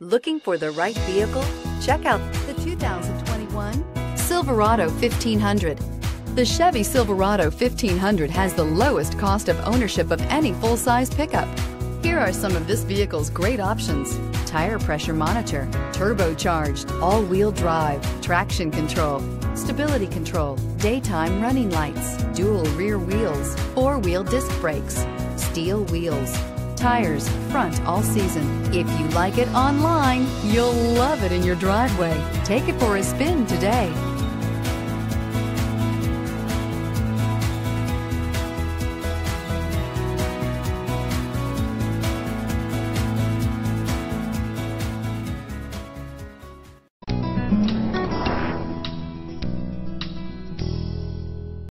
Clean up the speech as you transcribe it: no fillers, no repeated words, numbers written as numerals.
Looking for the right vehicle? Check out the 2021 Silverado 1500. The Chevy Silverado 1500 has the lowest cost of ownership of any full-size pickup. Here are some of this vehicle's great options: tire pressure monitor, turbocharged, all-wheel drive, traction control, stability control, daytime running lights, dual rear wheels, four-wheel disc brakes, steel wheels, tires front all season. If you like it online, you'll love it in your driveway. Take it for a spin today.